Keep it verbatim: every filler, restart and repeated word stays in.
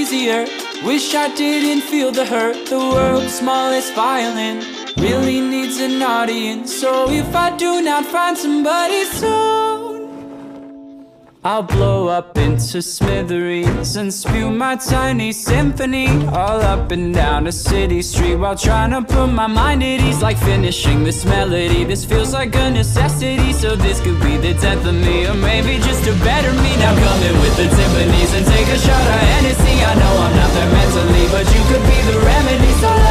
easier. Wish I didn't feel the hurt. The world's smallest violin really needs an audience. So if I do not find somebody soon, I'll blow up into smithereens and spew my tiny symphony all up and down a city street, while trying to put my mind at ease. Like finishing this melody, this feels like a necessity. So this could be the death of me, or maybe just a better me. Now come in with the timpanis and take a shot of Hennessy. I know I'm not there mentally, but you could be the remedy. So